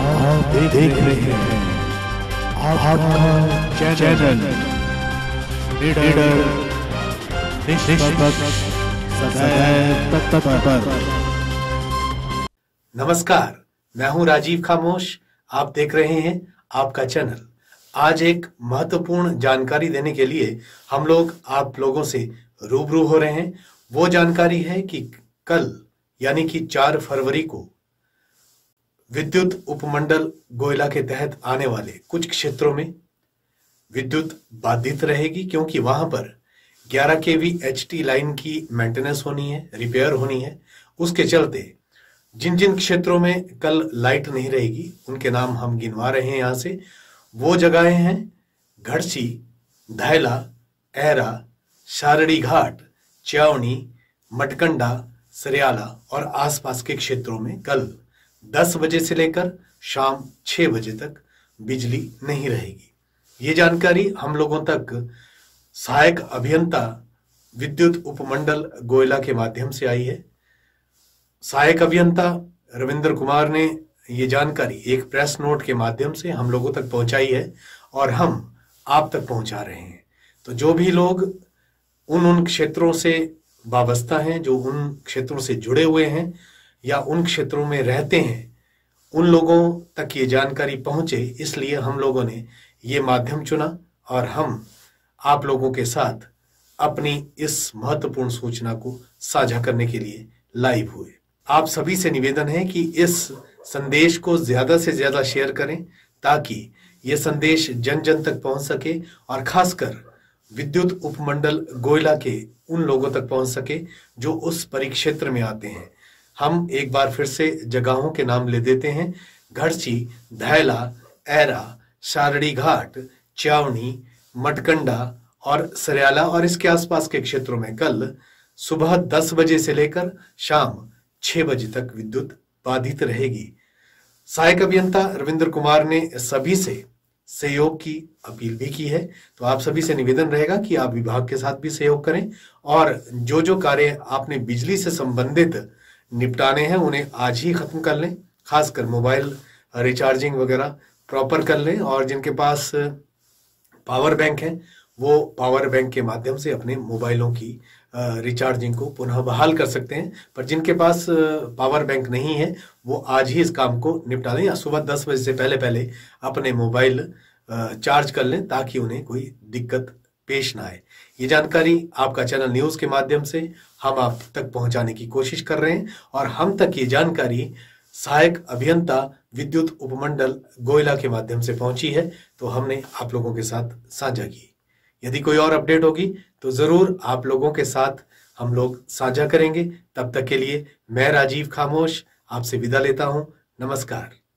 आप देख रहे हैं आपका चैनल लीडर निष्पक्ष सदैव तत्पर। नमस्कार, मैं हूं राजीव खामोश। आप देख रहे हैं आपका चैनल। आज एक महत्वपूर्ण जानकारी देने के लिए हम लोग आप लोगों से रूबरू हो रहे हैं। वो जानकारी है कि कल यानी कि 4 फरवरी को विद्युत उपमंडल गोयला के तहत आने वाले कुछ क्षेत्रों में विद्युत बाधित रहेगी, क्योंकि वहां पर 11 केवी HT लाइन की मेंटेनेंस होनी है, रिपेयर होनी है। उसके चलते जिन जिन क्षेत्रों में कल लाइट नहीं रहेगी उनके नाम हम गिनवा रहे हैं यहां से। वो जगहें हैं घड़सी, धैला, ऐरा, शारड़ी घाट, च्यावनी, मटकंडा, सरियाला और आसपास के क्षेत्रों में कल 10 बजे से लेकर शाम 6 बजे तक बिजली नहीं रहेगी। ये जानकारी हम लोगों तक सहायक अभियंता विद्युत उपमंडल गोयला के माध्यम से आई है। सहायक अभियंता रविंद्र कुमार ने ये जानकारी एक प्रेस नोट के माध्यम से हम लोगों तक पहुंचाई है और हम आप तक पहुंचा रहे हैं। तो जो भी लोग उन क्षेत्रों से वाबस्ता हैं, जो उन क्षेत्रों से जुड़े हुए हैं या उन क्षेत्रों में रहते हैं, उन लोगों तक ये जानकारी पहुंचे, इसलिए हम लोगों ने ये माध्यम चुना और हम आप लोगों के साथ अपनी इस महत्वपूर्ण सूचना को साझा करने के लिए लाइव हुए। आप सभी से निवेदन है कि इस संदेश को ज्यादा से ज्यादा शेयर करें ताकि यह संदेश जन जन तक पहुंच सके और खासकर विद्युत उपमंडल गोयला के उन लोगों तक पहुंच सके जो उस परिक्षेत्र में आते हैं। हम एक बार फिर से जगहों के नाम ले देते हैं। घड़सी, धैला, ऐरा, शारड़ी घाट, च्यावनी, मटकंडा और सरियाला और इसके आसपास के क्षेत्रों में कल सुबह 10 बजे से लेकर शाम 6 बजे तक विद्युत बाधित रहेगी। सहायक अभियंता रविंद्र कुमार ने सभी से सहयोग की अपील भी की है। तो आप सभी से निवेदन रहेगा कि आप विभाग के साथ भी सहयोग करें और जो कार्य आपने बिजली से संबंधित निपटाने हैं उन्हें आज ही खत्म कर लें। खासकर मोबाइल रिचार्जिंग वगैरह प्रॉपर कर लें और जिनके पास पावर बैंक है वो पावर बैंक के माध्यम से अपने मोबाइलों की रिचार्जिंग को पुनः बहाल कर सकते हैं। पर जिनके पास पावर बैंक नहीं है वो आज ही इस काम को निपटा लें या सुबह 10 बजे से पहले पहले अपने मोबाइल चार्ज कर लें ताकि उन्हें कोई दिक्कत पेश ना आए। ये जानकारी आपका चैनल न्यूज के माध्यम से हम आप तक पहुंचाने की कोशिश कर रहे हैं और हम तक ये जानकारी सहायक अभियंता विद्युत उपमंडल गोयला के माध्यम से पहुंची है, तो हमने आप लोगों के साथ साझा की। यदि कोई और अपडेट होगी तो जरूर आप लोगों के साथ हम लोग साझा करेंगे। तब तक के लिए मैं राजीव खामोश आपसे विदा लेता हूं। नमस्कार।